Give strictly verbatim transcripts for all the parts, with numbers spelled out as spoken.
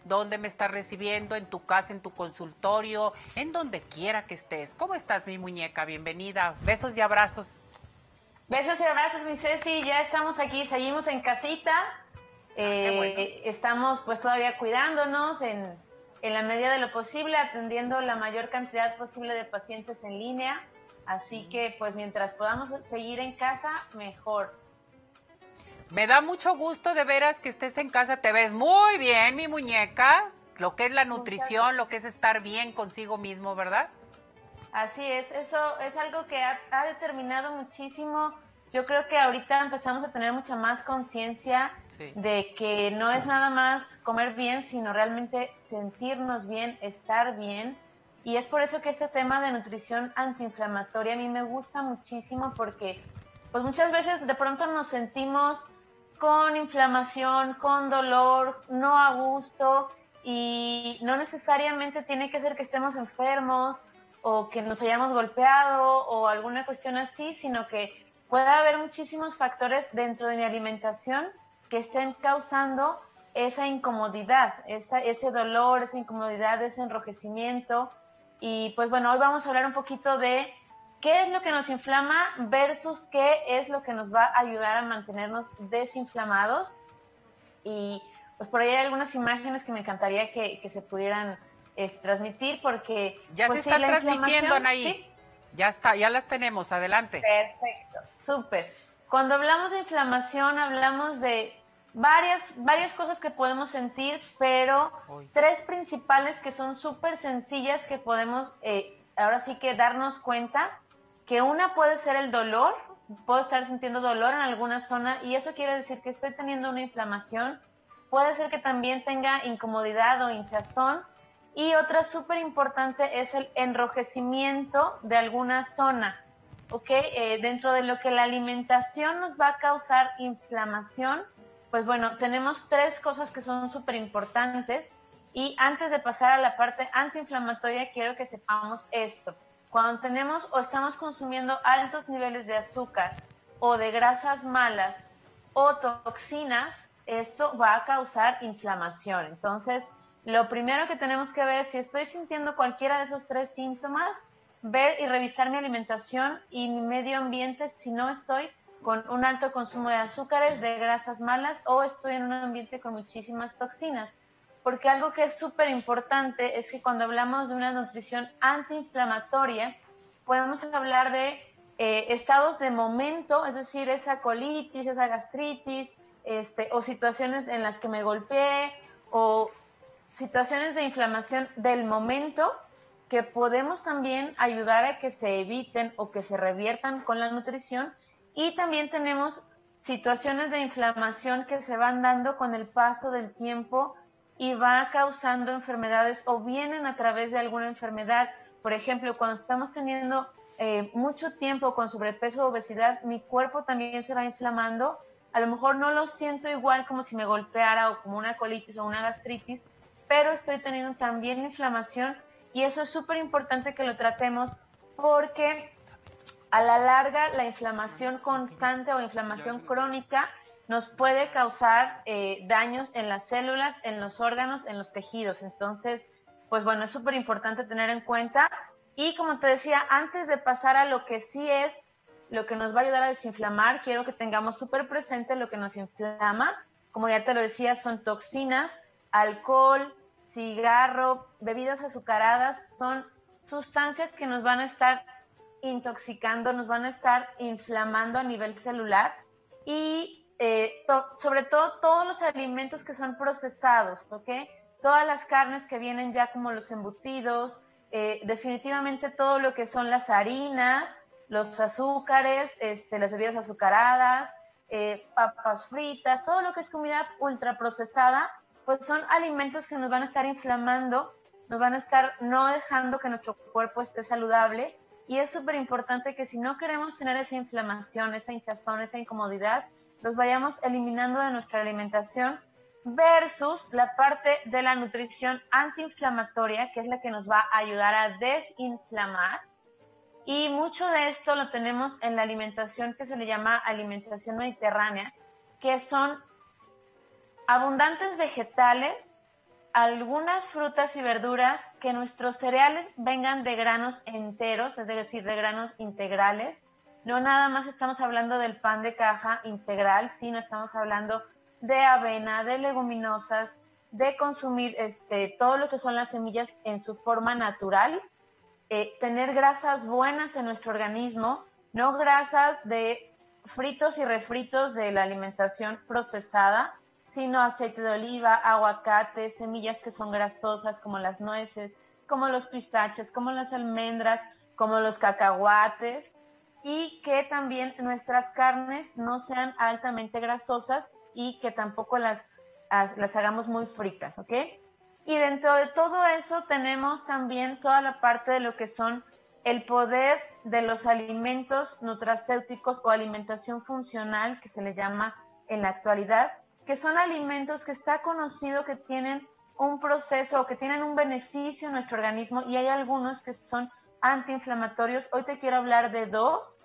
dónde me estás recibiendo, en tu casa, en tu consultorio, en donde quiera que estés. ¿Cómo estás, mi muñeca? Bienvenida. Besos y abrazos. Besos y abrazos, mi Ceci. Ya estamos aquí, seguimos en casita. Eh, ah, bueno. Estamos pues todavía cuidándonos en, en la medida de lo posible, atendiendo la mayor cantidad posible de pacientes en línea. Así que pues mientras podamos seguir en casa, mejor. Me da mucho gusto de veras que estés en casa. Te ves muy bien, mi muñeca. Lo que es la nutrición, lo que es estar bien consigo mismo, ¿verdad? Así es, eso es algo que ha, ha determinado muchísimo. Yo creo que ahorita empezamos a tener mucha más conciencia sí. de que no es nada más comer bien, sino realmente sentirnos bien, estar bien. Y es por eso que este tema de nutrición antiinflamatoria a mí me gusta muchísimo, porque pues muchas veces de pronto nos sentimos con inflamación, con dolor, no a gusto, y no necesariamente tiene que ser que estemos enfermos o que nos hayamos golpeado o alguna cuestión así, sino que puede haber muchísimos factores dentro de mi alimentación que estén causando esa incomodidad, esa, ese dolor, esa incomodidad, ese enrojecimiento. Y pues bueno, hoy vamos a hablar un poquito de qué es lo que nos inflama versus qué es lo que nos va a ayudar a mantenernos desinflamados. Y pues por ahí hay algunas imágenes que me encantaría que, que se pudieran es, transmitir, porque ya pues, se están sí, transmitiendo, Anaí. ¿Sí? Ya está, ya las tenemos, adelante. Perfecto, súper. Cuando hablamos de inflamación, hablamos de varias, varias cosas que podemos sentir, pero Uy. tres principales que son súper sencillas que podemos, eh, ahora sí que darnos cuenta, que una puede ser el dolor, puedo estar sintiendo dolor en alguna zona y eso quiere decir que estoy teniendo una inflamación. Puede ser que también tenga incomodidad o hinchazón. Y otra súper importante es el enrojecimiento de alguna zona, ¿ok? Eh, dentro de lo que la alimentación nos va a causar inflamación, pues bueno, tenemos tres cosas que son súper importantes. Y antes de pasar a la parte antiinflamatoria, quiero que sepamos esto. Cuando tenemos o estamos consumiendo altos niveles de azúcar o de grasas malas o toxinas, esto va a causar inflamación. Entonces, lo primero que tenemos que ver es si estoy sintiendo cualquiera de esos tres síntomas, ver y revisar mi alimentación y mi medio ambiente si no estoy con un alto consumo de azúcares, de grasas malas o estoy en un ambiente con muchísimas toxinas. Porque algo que es súper importante es que cuando hablamos de una nutrición antiinflamatoria, podemos hablar de eh, estados de momento, es decir, esa colitis, esa gastritis, este, o situaciones en las que me golpeé, o situaciones de inflamación del momento que podemos también ayudar a que se eviten o que se reviertan con la nutrición. Y también tenemos situaciones de inflamación que se van dando con el paso del tiempo y va causando enfermedades o vienen a través de alguna enfermedad. Por ejemplo, cuando estamos teniendo eh, mucho tiempo con sobrepeso o obesidad, mi cuerpo también se va inflamando. A lo mejor no lo siento igual como si me golpeara o como una colitis o una gastritis, pero estoy teniendo también inflamación y eso es súper importante que lo tratemos porque a la larga la inflamación constante o inflamación crónica nos puede causar eh, daños en las células, en los órganos, en los tejidos. Entonces, pues bueno, es súper importante tener en cuenta. Y como te decía, antes de pasar a lo que sí es lo que nos va a ayudar a desinflamar, quiero que tengamos súper presente lo que nos inflama. Como ya te lo decía, son toxinas, alcohol, cigarro, bebidas azucaradas, son sustancias que nos van a estar intoxicando, nos van a estar inflamando a nivel celular y eh, to- sobre todo todos los alimentos que son procesados, ¿ok? Todas las carnes que vienen ya como los embutidos, eh, definitivamente todo lo que son las harinas, los azúcares, este, las bebidas azucaradas, eh, papas fritas, todo lo que es comida ultraprocesada, pues son alimentos que nos van a estar inflamando, nos van a estar no dejando que nuestro cuerpo esté saludable. Y es súper importante que si no queremos tener esa inflamación, esa hinchazón, esa incomodidad, los vayamos eliminando de nuestra alimentación versus la parte de la nutrición antiinflamatoria, que es la que nos va a ayudar a desinflamar. Y mucho de esto lo tenemos en la alimentación que se le llama alimentación mediterránea, que son abundantes vegetales, algunas frutas y verduras, que nuestros cereales vengan de granos enteros, es decir, de granos integrales. No nada más estamos hablando del pan de caja integral, sino estamos hablando de avena, de leguminosas, de consumir este, todo lo que son las semillas en su forma natural, eh, tener grasas buenas en nuestro organismo, no grasas de fritos y refritos de la alimentación procesada, sino aceite de oliva, aguacate, semillas que son grasosas como las nueces, como los pistaches, como las almendras, como los cacahuates, y que también nuestras carnes no sean altamente grasosas y que tampoco las, las hagamos muy fritas, ¿ok? Y dentro de todo eso tenemos también toda la parte de lo que son el poder de los alimentos nutracéuticos o alimentación funcional, que se le llama en la actualidad, que son alimentos que está conocido que tienen un proceso o que tienen un beneficio en nuestro organismo, y hay algunos que son antiinflamatorios. Hoy te quiero hablar de dos,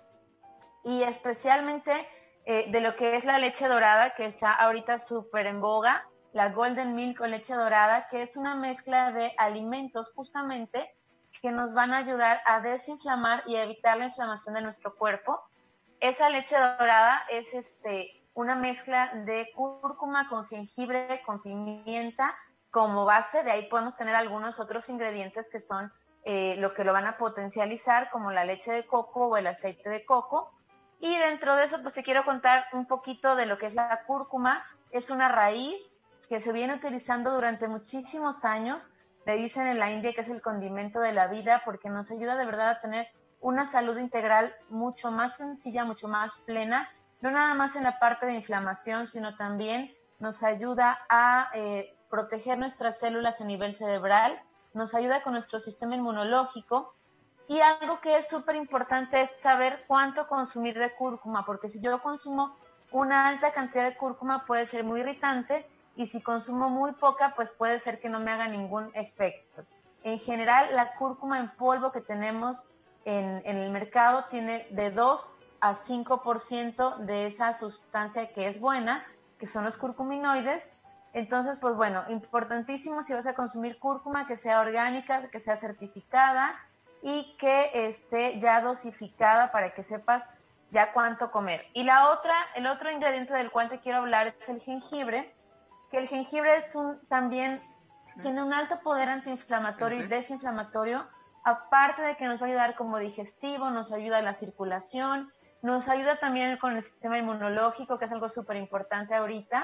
y especialmente eh, de lo que es la leche dorada, que está ahorita súper en boga, la Golden Milk o leche dorada, que es una mezcla de alimentos justamente que nos van a ayudar a desinflamar y a evitar la inflamación de nuestro cuerpo. Esa leche dorada es este, una mezcla de cúrcuma con jengibre, con pimienta como base. De ahí podemos tener algunos otros ingredientes que son eh, lo que lo van a potencializar, como la leche de coco o el aceite de coco. Y dentro de eso, pues te quiero contar un poquito de lo que es la cúrcuma. Es una raíz que se viene utilizando durante muchísimos años. Le dicen en la India que es el condimento de la vida, porque nos ayuda de verdad a tener una salud integral mucho más sencilla, mucho más plena, no nada más en la parte de inflamación, sino también nos ayuda a eh, proteger nuestras células a nivel cerebral, nos ayuda con nuestro sistema inmunológico. Y algo que es súper importante es saber cuánto consumir de cúrcuma, porque si yo consumo una alta cantidad de cúrcuma puede ser muy irritante, y si consumo muy poca, pues puede ser que no me haga ningún efecto. En general, la cúrcuma en polvo que tenemos en, en el mercado tiene de dos a cinco por ciento de esa sustancia que es buena, que son los curcuminoides. Entonces, pues bueno, importantísimo si vas a consumir cúrcuma, que sea orgánica, que sea certificada y que esté ya dosificada para que sepas ya cuánto comer. Y la otra, el otro ingrediente del cual te quiero hablar es el jengibre, que el jengibre es un, también sí. tiene un alto poder antiinflamatorio y desinflamatorio, aparte de que nos va a ayudar como digestivo, nos ayuda a la circulación, nos ayuda también con el sistema inmunológico, que es algo súper importante ahorita.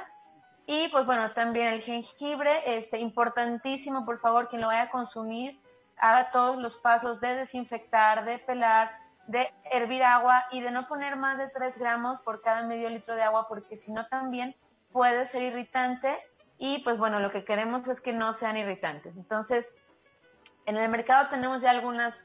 Y pues bueno, también el jengibre, este, importantísimo, por favor, quien lo vaya a consumir, haga todos los pasos de desinfectar, de pelar, de hervir agua y de no poner más de tres gramos por cada medio litro de agua, porque si no también puede ser irritante, y pues bueno, lo que queremos es que no sean irritantes. Entonces, en el mercado tenemos ya algunas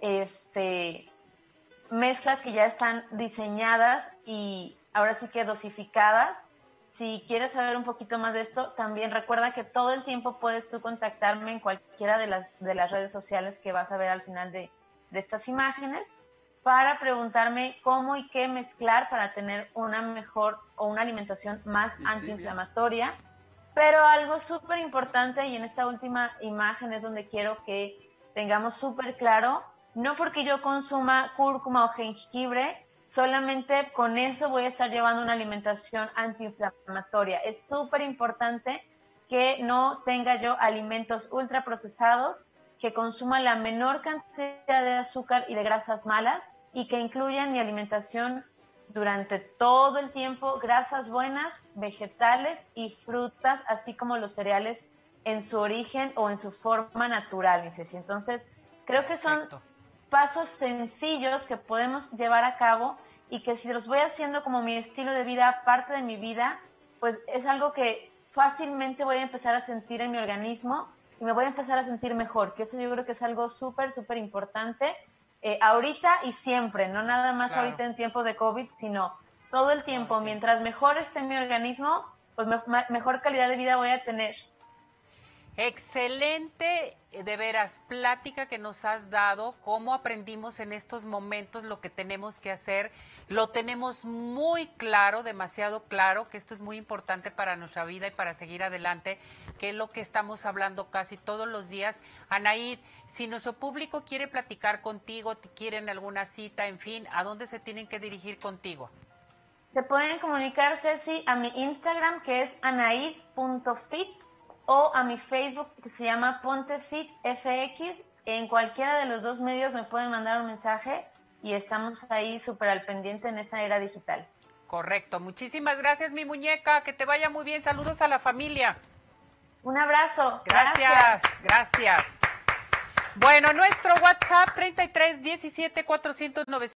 este, mezclas que ya están diseñadas y ahora sí que dosificadas. Si quieres saber un poquito más de esto, también recuerda que todo el tiempo puedes tú contactarme en cualquiera de las, de las redes sociales que vas a ver al final de, de estas imágenes, para preguntarme cómo y qué mezclar para tener una mejor o una alimentación más sí, antiinflamatoria. Sí, pero algo súper importante, y en esta última imagen es donde quiero que tengamos súper claro, no porque yo consuma cúrcuma o jengibre, solamente con eso voy a estar llevando una alimentación antiinflamatoria. Es súper importante que no tenga yo alimentos ultraprocesados, que consuma la menor cantidad de azúcar y de grasas malas, y que incluya en mi alimentación durante todo el tiempo grasas buenas, vegetales y frutas, así como los cereales en su origen o en su forma natural, mi Ceci. Entonces, creo que son Perfecto. pasos sencillos que podemos llevar a cabo, y que si los voy haciendo como mi estilo de vida, parte de mi vida, pues es algo que fácilmente voy a empezar a sentir en mi organismo y me voy a empezar a sentir mejor, que eso yo creo que es algo súper, súper importante, eh, ahorita y siempre, no nada más claro. ahorita en tiempos de COVID, sino todo el tiempo. Okay. Mientras mejor esté mi organismo, pues me, mejor calidad de vida voy a tener. Excelente, de veras, plática que nos has dado, cómo aprendimos en estos momentos lo que tenemos que hacer. Lo tenemos muy claro, demasiado claro, que esto es muy importante para nuestra vida y para seguir adelante. que es lo que estamos hablando casi todos los días. Anaid, si nuestro público quiere platicar contigo, te quieren alguna cita, en fin, ¿a dónde se tienen que dirigir contigo? Se pueden comunicar, Ceci, a mi Instagram, que es anaid punto fit, o a mi Facebook, que se llama PonteFitFX. En cualquiera de los dos medios me pueden mandar un mensaje y estamos ahí súper al pendiente en esta era digital. Correcto. Muchísimas gracias, mi muñeca. Que te vaya muy bien. Saludos a la familia. Un abrazo. Gracias, gracias. gracias. Bueno, nuestro WhatsApp treinta y tres diecisiete cuatrocientos noventa.